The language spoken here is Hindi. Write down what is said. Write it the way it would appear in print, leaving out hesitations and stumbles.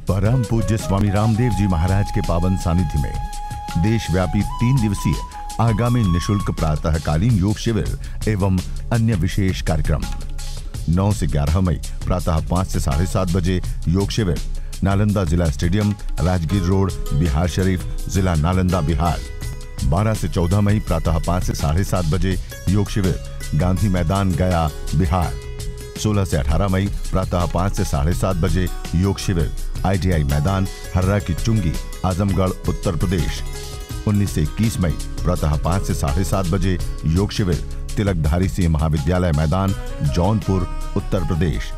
परम पूज्य स्वामी रामदेव जी महाराज के पावन सानिध्य में देशव्यापी 3 दिवसीय आगामी निशुल्क प्रातःकालीन योग शिविर एवं अन्य विशेष कार्यक्रम 9 से 11 मई प्रातः 5 से 7:30 बजे योग शिविर नालंदा जिला स्टेडियम, राजगीर रोड, बिहार शरीफ, जिला नालंदा, बिहार। 12 से 14 मई प्रातः 5 से 7:30 बजे योग शिविर गांधी मैदान, गया, बिहार। 16 से 18 मई प्रातः 5 से 7:30 बजे योग शिविर ITI मैदान, हर्रा की चुंगी, आजमगढ़, उत्तर प्रदेश। 19 से 21 मई प्रातः 5 से 7:30 बजे योग शिविर तिलकधारी सिंह महाविद्यालय मैदान, जौनपुर, उत्तर प्रदेश।